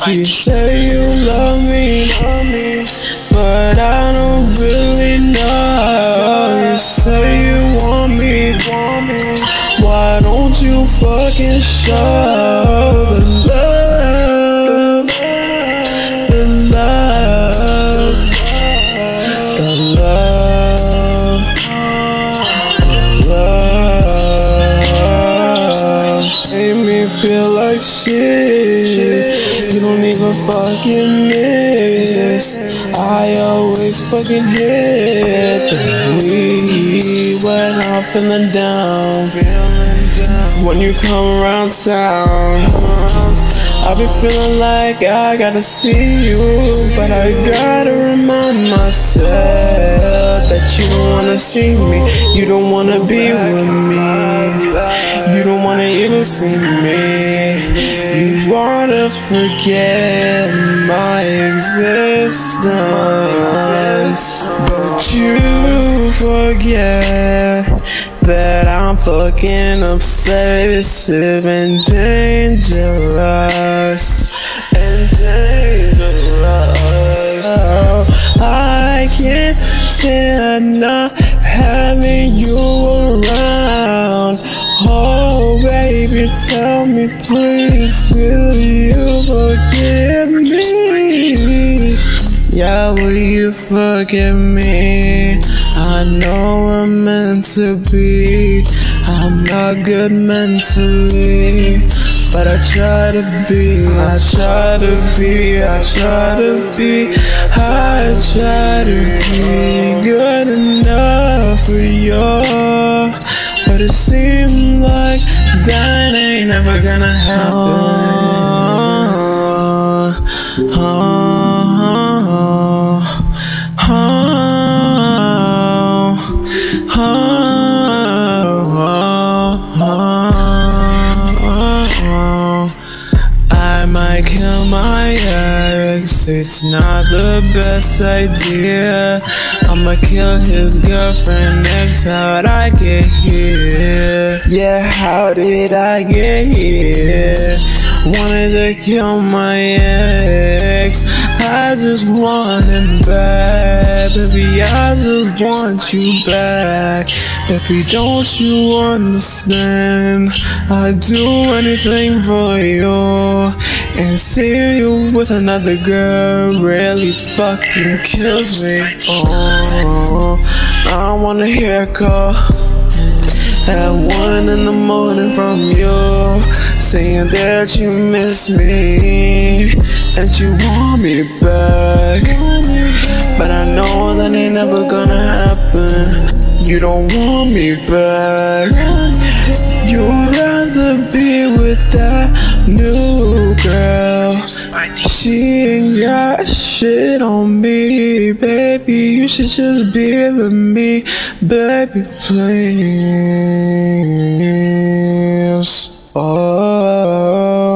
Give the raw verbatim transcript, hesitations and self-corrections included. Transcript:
You say you love me, but I don't really know. You say you want me, why don't you fucking show the love, the love, the love, the love. Made me feel like shit. You don't even fucking miss. I always fucking hit the weed when I'm feeling down. When you come around town, I be feeling like I gotta see you, but I gotta remind myself that you don't wanna see me, you don't wanna be with me, you don't wanna even see me, you wanna forget my existence, but you forget that I'm fucking obsessive and dangerous, and dangerous. Oh, I can't stand not having you around. Oh baby, tell me please, will you forgive me? Yeah, will you forgive me? I know we're meant to be. I'm not good mentally, but I try to be. I try to be. I try to be. I try to be good enough for you, but it seems like that ain't never gonna happen. Oh, oh, oh, oh, oh, oh. I might kill my ex, it's not the best idea. I'ma kill his girlfriend next. How'd I get here? Yeah, how did I get here? Wanted to kill my ex, I just want him back. Baby, I just want you back. Baby, don't you understand? I'd do anything for you, and seeing you with another girl really fucking kills me. Oh, I wanna hear a call at one in the morning from you, saying that you miss me and you want me back, but I know that ain't never gonna happen. You don't want me back. You'd rather be with that new girl. She ain't got shit on me, baby. You should just be with me, baby, please. Oh.